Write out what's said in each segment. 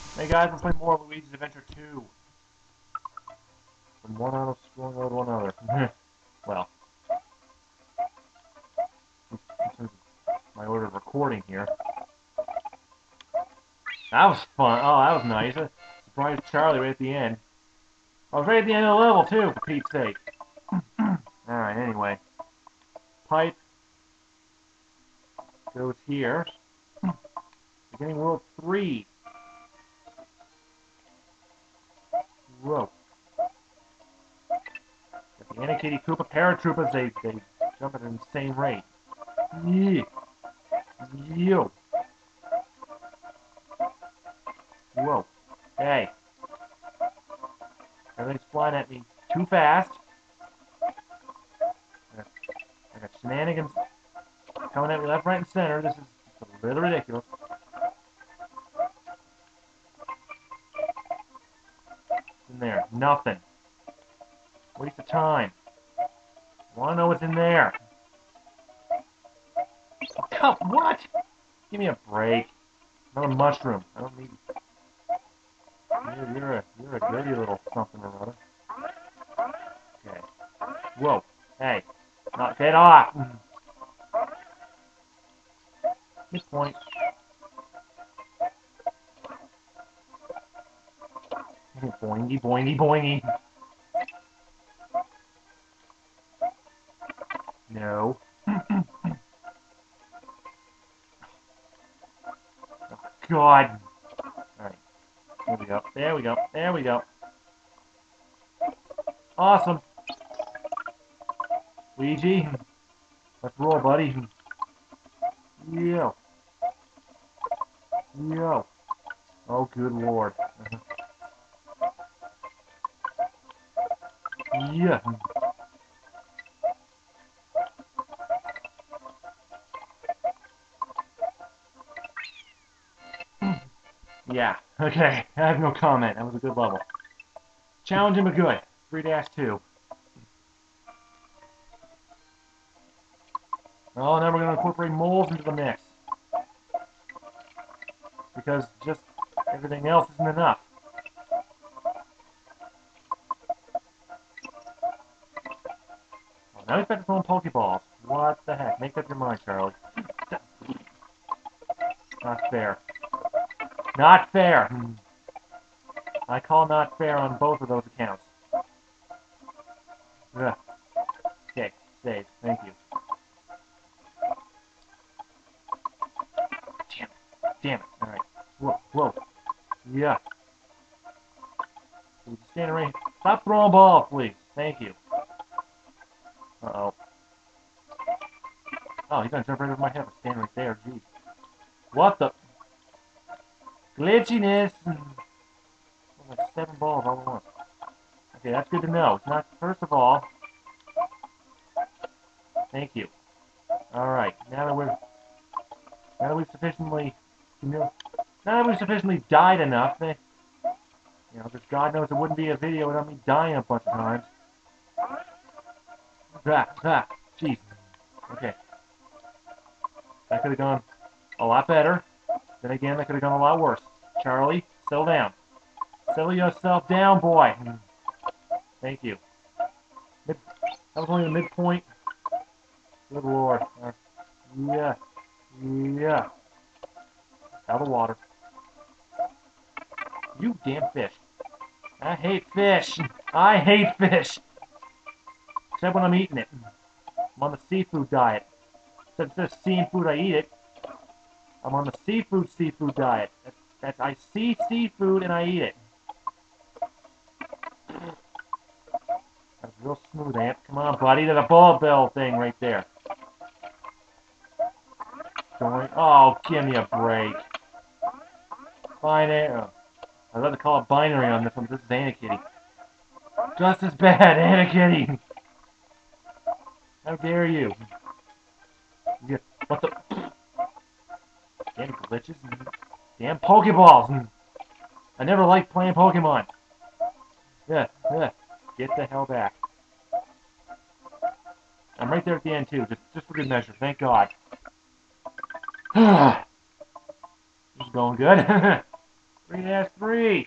Hey guys, we're playing more Luigi's Adventure 2. From one auto scrolling over to one other. Well, in terms of my order of recording here. That was fun. Oh, that was nice. I surprised Charlie right at the end. I was right at the end of the level too, for Pete's sake. Alright, anyway. Pipe goes here. Beginning World 3. Whoa. Got the Anna Kitty Koopa paratroopers, they jump at an insane rate. Yeah. Yo. Whoa. Hey. Everything's flying at me too fast. I got shenanigans coming at me left, right, and center. This is just a little ridiculous. What's in there? Nothing. Waste of time. I want to know what's in there. Come, what? Give me a break. Another mushroom. I don't need. You're a dirty little something or other. Okay. Whoa. Hey. Not get off. This point. Boingy, boingy, boingy. No. Oh, God. Alright. There we go. There we go. There we go. Awesome. Luigi. Let's roll, buddy. Yo. Yo. Oh, good lord. Yeah. Yeah. Okay. I have no comment. That was a good level. Challenging but good. 3-2. Oh, now we're going to incorporate moles into the mix. Because just everything else isn't enough. Oh, now he's back to throwing Pokeballs. What the heck? Make up your mind, Charlie. Not fair. Not fair! I call not fair on both of those accounts. Ugh. Okay, save. Thank you. Damn it. Damn it. Alright. Whoa, whoa. Yeah. Stand right. Stop throwing balls, please. Thank you. Uh-oh. Oh, he's gonna jump right over my head for standing right there. Jeez. What the? Glitchiness! Like 7 balls all at once. Okay, that's good to know. It's not, first of all, thank you. Alright, now that we've sufficiently, now that we've sufficiently died enough, you know, because God knows it wouldn't be a video without me dying a bunch of times. Jeez. Okay. That could have gone a lot better. Then again, that could have gone a lot worse. Charlie, settle down. Settle yourself down, boy. Thank you. That was only the midpoint. Good lord. Yeah. Yeah. Out of the water. You damn fish. I hate fish. I hate fish. Except when I'm eating it. I'm on the seafood diet. Except instead of seeing food, I eat it. I'm on the seafood diet. That's I see seafood and I eat it. That's real smooth, Ant. Come on, buddy. There's a bullet bill thing right there. Oh, give me a break. Binary. I'd love to call it binary on this one, but this is Anna Kitty. Just as bad, Anna Kitty. How dare you? What the? Damn glitches. Damn Pokeballs. I never liked playing Pokemon. Yeah. Get the hell back. I'm right there at the end too, just for good measure. Thank God. This is going good. 3-3.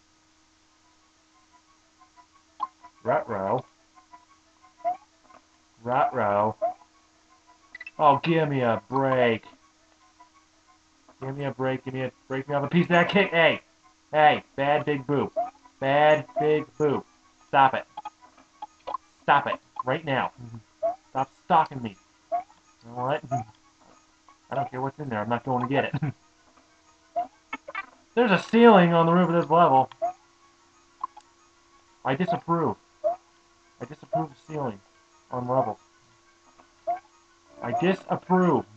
Ruh-roh. Ruh-roh. Oh, give me a break. Give me a break. Break me off a piece of that kick. Hey. Hey. Bad big boo. Bad big boo. Stop it. Stop it. Right now. Stop stalking me. You know what? I don't care what's in there. I'm not going to get it. There's a ceiling on the roof of this level. I disapprove. I disapprove of ceiling on levels. I disapprove.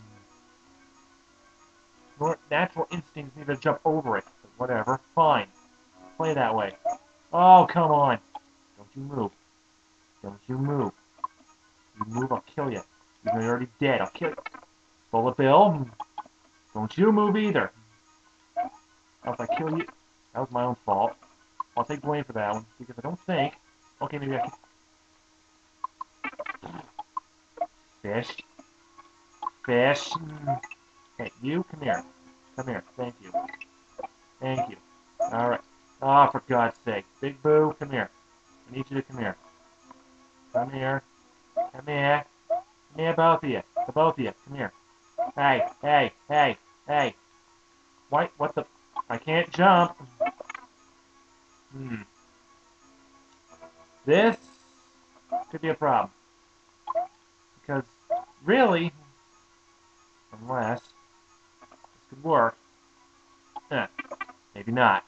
Your natural instincts need to jump over it. But whatever. Fine. Play that way. Oh, come on. Don't you move. Don't you move. You move, I'll kill you. Even though you're already dead, I'll kill you. Bullet Bill. Don't you move either. Else I kill you. That was my own fault. I'll take blame for that one, because I don't think... Okay, maybe I can... Fish. Fish. Hey, you, come here. Come here. Thank you. Thank you. Alright. Oh, for God's sake. Big Boo, come here. I need you to come here. Come here. Come here. Come here, both of you. The both of you. Come here. Hey, hey, hey, hey. What the... I can't jump. This could be a problem. Because, really, unless this could work, maybe not.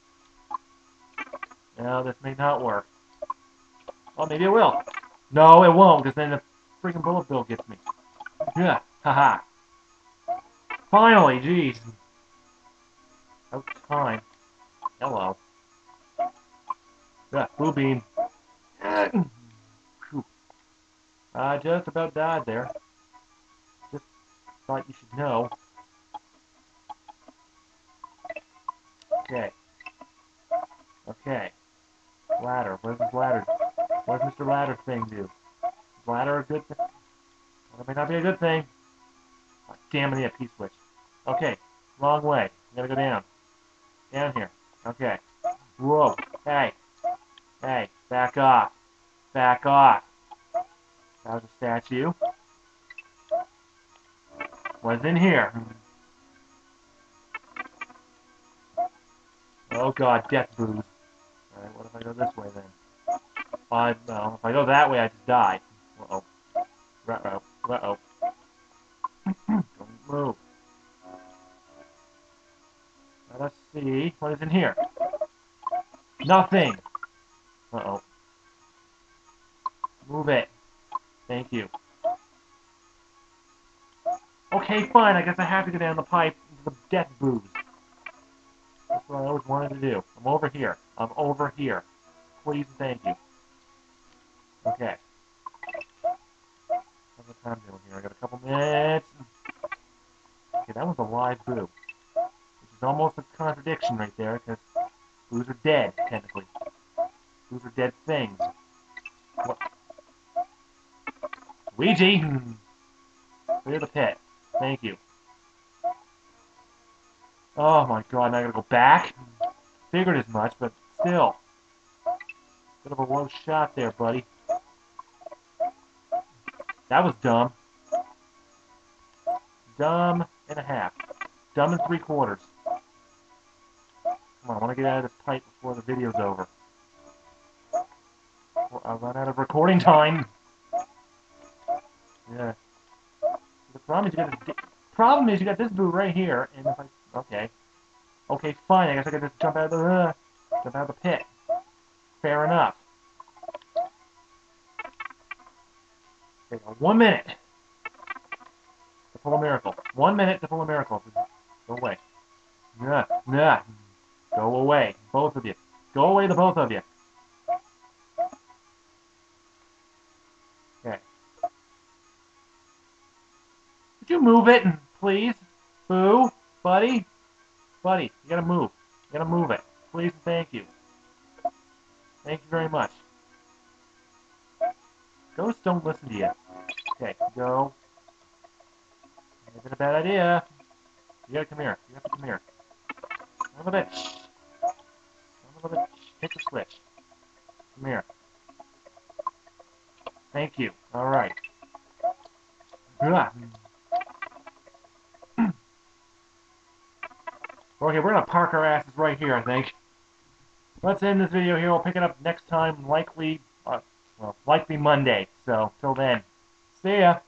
No, this may not work. Well, maybe it will. No, it won't, because then the freaking Bullet Bill gets me. Yeah, haha. Finally, jeez. About time. Hello. Yeah, Blue Bean. Just about died there. Just thought you should know. Okay. Okay. Ladder. What does this ladder do? What does Mr. Ladder thing do? Is ladder a good thing? Well, it may not be a good thing. Oh, damn it, a P-switch. Okay. Wrong way. You gotta go down. Down here. Okay. Whoa. Hey. Hey. Back off. Back off. That was a statue. What's in here? Oh god, death booze. Alright, what if I go this way then? No, if I go that way, I just die. Uh-oh. Uh-oh. Uh-oh. Don't move. Let us see. What is in here? Nothing! Uh-oh. Move it. Thank you. Okay, fine. I guess I have to go down the pipe into the death booze. That's what I always wanted to do. I'm over here. I'm over here. Please and thank you. Okay. How's the time doing here? I got a couple minutes. Okay, that one's a live boo. Which is almost a contradiction right there, because boos are dead, technically. Boos are dead things. What? Luigi! Clear the pit. Thank you. Oh my god, now I gotta go back? Figured as much, but still. Bit of a low shot there, buddy. That was dumb. Dumb and a half. Dumb and 3/4. Come on, I want to get out of this pipe before the video's over. Or I'll run out of recording time. Yeah. The problem is you got this boo right here, and if I... Okay. Okay, fine, I guess I gotta just jump out of the pit. Fair enough. Okay, 1 minute to pull a miracle. 1 minute to pull a miracle. Go away. Nah, nah. Go away, both of you. Go away, the both of you. Okay. Could you move it, please? Boo? Buddy? Buddy, you gotta move. You gotta move it. Please and thank you. Thank you very much. Ghosts don't listen to you. Okay, go. Is it a bad idea? You gotta come here. You have to come here. Son of a bitch. switch. Come here. Thank you. All right. Okay, we're gonna park our asses right here, I think. Let's end this video here. We'll pick it up next time, likely, likely Monday. So, till then, see ya.